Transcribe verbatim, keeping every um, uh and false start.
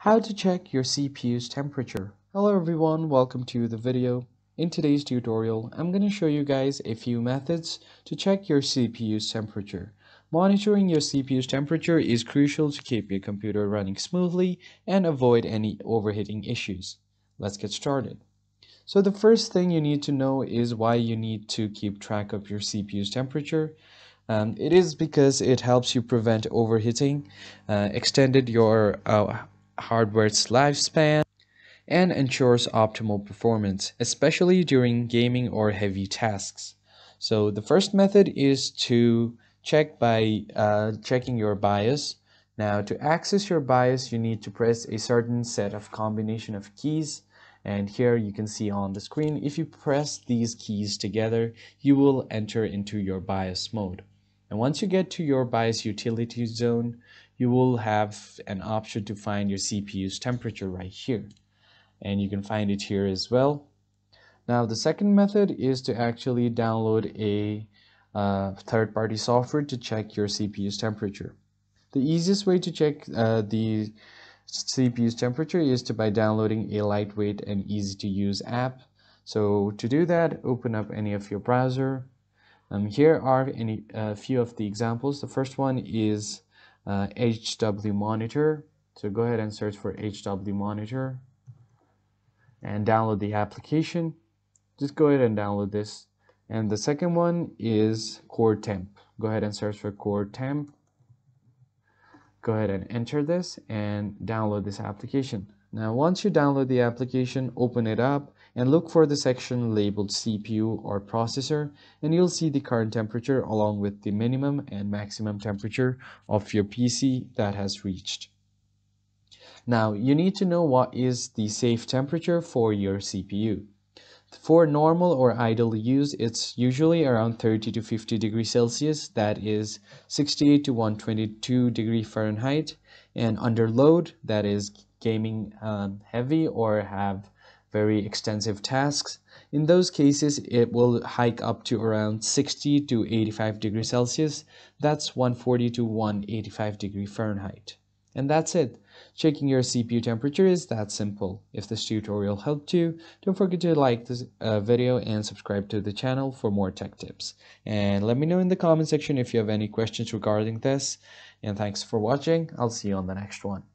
How to check your C P U's temperature. Hello everyone, welcome to the video. In today's tutorial, I'm going to show you guys a few methods to check your C P U's temperature. Monitoring your C P U's temperature is crucial to keep your computer running smoothly and avoid any overheating issues. Let's get started. So the first thing you need to know is why you need to keep track of your C P U's temperature. Um, it is because it helps you prevent overheating, uh, extended your uh, hardware's lifespan, and ensures optimal performance, especially during gaming or heavy tasks. So the first method is to check by uh, checking your BIOS. Now, to access your BIOS, you need to press a certain set of combination of keys. And here you can see on the screen, if you press these keys together, you will enter into your BIOS mode. And once you get to your BIOS utility zone, you will have an option to find your C P U's temperature right here. And you can find it here as well. Now, the second method is to actually download a uh, third-party software to check your C P U's temperature. The easiest way to check uh, the C P U's temperature is to by downloading a lightweight and easy to use app. So to do that, open up any of your browser. Um, here are any a uh, few of the examples. The first one is uh, H W Monitor. So go ahead and search for H W Monitor and download the application. Just go ahead and download this. And the second one is Core Temp. Go ahead and search for Core Temp. Go ahead and enter this and download this application. Now, once you download the application, open it up and look for the section labeled C P U or processor, and you'll see the current temperature along with the minimum and maximum temperature of your P C that has reached. Now, you need to know what is the safe temperature for your C P U. For normal or idle use, it's usually around thirty to fifty degrees Celsius, that is sixty-eight to one twenty-two degrees Fahrenheit, and under load, that is gaming um, heavy or have very extensive tasks. In those cases, it will hike up to around sixty to eighty-five degrees Celsius, that's one forty to one eighty-five degrees Fahrenheit. And that's it. Checking your C P U temperature is that simple. If this tutorial helped you, don't forget to like this uh, video and subscribe to the channel for more tech tips. And let me know in the comment section if you have any questions regarding this. And thanks for watching. I'll see you on the next one.